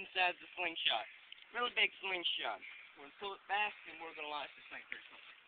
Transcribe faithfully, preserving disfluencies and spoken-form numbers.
inside the slingshot. Really big slingshot. We're going to pull it fast and we're going to launch this thing pretty quick.